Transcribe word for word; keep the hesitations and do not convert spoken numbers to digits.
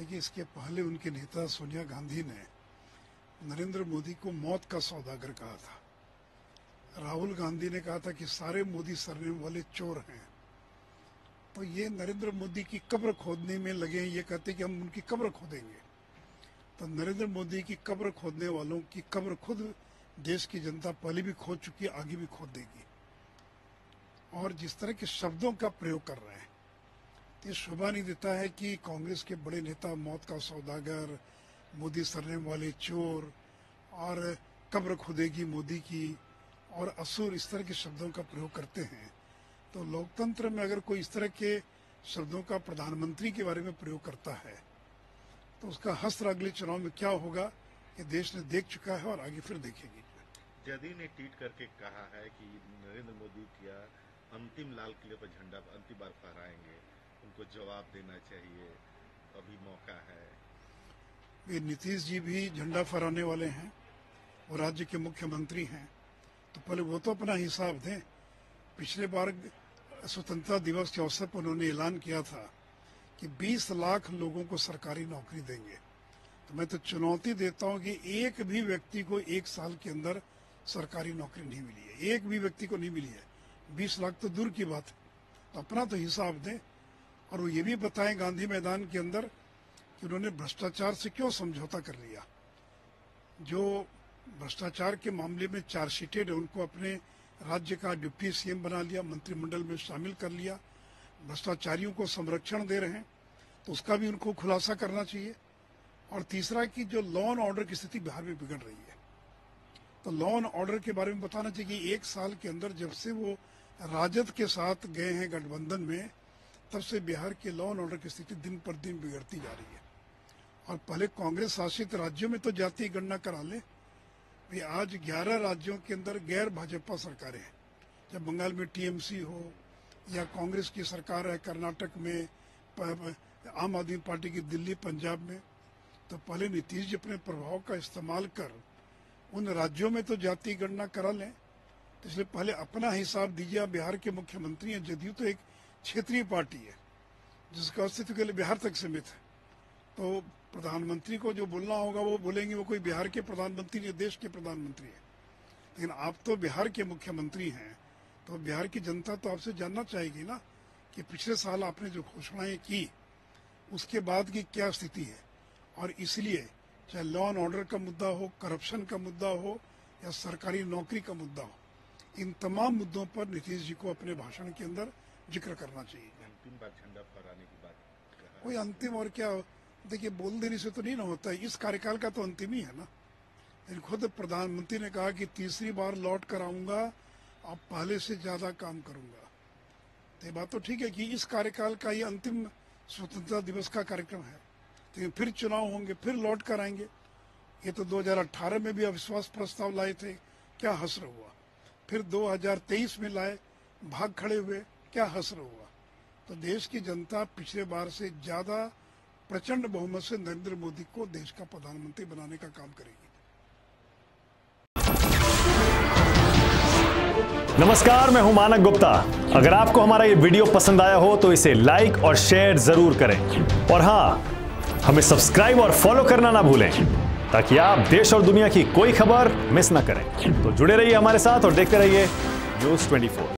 देखिए, इसके पहले उनके नेता सोनिया गांधी ने नरेंद्र मोदी को मौत का सौदागर कहा था। राहुल गांधी ने कहा था कि सारे मोदी सरनेम वाले चोर हैं। तो ये नरेंद्र मोदी की कब्र खोदने में लगे हैं। ये कहते कि हम उनकी कब्र खोदेंगे। तो नरेंद्र मोदी की कब्र खोदने वालों की कब्र खुद देश की जनता पहले भी खोद चुकी है, आगे भी खोद देगी। और जिस तरह के शब्दों का प्रयोग कर रहे हैं, तो ये शोभा नहीं देता है कि कांग्रेस के बड़े नेता मौत का सौदागर, मोदी सरनेम वाले चोर और कब्र खुदेगी मोदी की और असुर, इस तरह के शब्दों का प्रयोग करते हैं। तो लोकतंत्र में अगर कोई इस तरह के शब्दों का प्रधानमंत्री के बारे में प्रयोग करता है तो उसका हश्र अगले चुनाव में क्या होगा, ये देश ने देख चुका है और आगे फिर देखेगी। जदयू ने ट्वीट करके कहा है कि नरेंद्र मोदी क्या अंतिम लाल किले पर झंडा अंतिम बार फहराएंगे, उनको जवाब देना चाहिए, अभी मौका है। ये नीतीश जी भी झंडा फहराने वाले हैं, वो राज्य के मुख्यमंत्री हैं, तो पहले वो तो अपना हिसाब दें। पिछले बार स्वतंत्रता दिवस के अवसर पर उन्होंने ऐलान किया था कि बीस लाख लोगों को सरकारी नौकरी देंगे। तो मैं तो चुनौती देता हूं कि एक भी व्यक्ति को एक साल के अंदर सरकारी नौकरी नहीं मिली है, एक भी व्यक्ति को नहीं मिली है। बीस लाख तो दूर की बात है। तो अपना तो हिसाब दें और वो ये भी बताएं गांधी मैदान के अंदर कि उन्होंने भ्रष्टाचार से क्यों समझौता कर लिया। जो भ्रष्टाचार के मामले में चार्जशीटेड है उनको अपने राज्य का डिप्टी सीएम बना लिया, मंत्रिमंडल में शामिल कर लिया, भ्रष्टाचारियों को संरक्षण दे रहे हैं, तो उसका भी उनको खुलासा करना चाहिए। और तीसरा कि जो लॉ एंड ऑर्डर की स्थिति बिहार में बिगड़ रही है, तो लॉ एंड ऑर्डर के बारे में बताना चाहिए कि एक साल के अंदर जब से वो राजद के साथ गए हैं गठबंधन में, तब से बिहार के लॉ एंड ऑर्डर की स्थिति दिन पर दिन बिगड़ती जा रही है। और पहले कांग्रेस शासित राज्यों में तो जातीय गणना करा ले, भाई आज ग्यारह राज्यों के अंदर गैर भाजपा सरकारें हैं। जब बंगाल में टीएमसी हो या कांग्रेस की सरकार है, कर्नाटक में आम आदमी पार्टी की दिल्ली पंजाब में, तो पहले नीतीश जी अपने प्रभाव का इस्तेमाल कर उन राज्यों में तो जातीय गणना करा लें। तो इसलिए पहले अपना हिसाब दीजिए। बिहार के मुख्यमंत्री हैं, जदयू तो एक क्षेत्रीय पार्टी है जिसका अस्तित्व के लिए बिहार तक सीमित है। तो प्रधानमंत्री को जो बोलना होगा वो बोलेंगे, वो कोई बिहार के प्रधानमंत्री नहीं, देश के प्रधानमंत्री है। लेकिन आप तो बिहार के मुख्यमंत्री हैं, तो बिहार की जनता तो आपसे जानना चाहेगी ना कि पिछले साल आपने जो घोषणाएं की उसके बाद की क्या स्थिति है। और इसलिए चाहे लॉ एंड ऑर्डर का मुद्दा हो, करप्शन का मुद्दा हो या सरकारी नौकरी का मुद्दा हो, इन तमाम मुद्दों पर नीतीश जी को अपने भाषण के अंदर जिक्र करना चाहिए। अंतिम बार झंडा फहराने की बात, कोई अंतिम और क्या, देखिए बोल देने से तो नहीं ना होता है। इस कार्यकाल का तो अंतिम ही है ना। लेकिन खुद प्रधानमंत्री ने कहा कि तीसरी बार लौट कर आऊंगा, अब पहले से ज्यादा काम करूंगा। तो ये बात तो ठीक है कि इस कार्यकाल का ये अंतिम स्वतंत्रता दिवस का कार्यक्रम है, लेकिन फिर चुनाव होंगे, फिर लौट कर आएंगे। ये तो दो हजार अठारह में भी अविश्वास प्रस्ताव लाए थे, क्या हश्र हुआ। फिर दो हजार तेईस में लाए, भाग खड़े हुए, क्या हश्र हुआ। तो देश की जनता पिछले बार से ज्यादा प्रचंड बहुमत से नरेंद्र मोदी को देश का प्रधानमंत्री बनाने का काम करेगी। नमस्कार, मैं हूं मानक गुप्ता। अगर आपको हमारा ये वीडियो पसंद आया हो तो इसे लाइक और शेयर जरूर करें। और हां, हमें सब्सक्राइब और फॉलो करना ना भूलें ताकि आप देश और दुनिया की कोई खबर मिस ना करें। तो जुड़े रहिए हमारे साथ और देखते रहिए न्यूज़ चौबीस।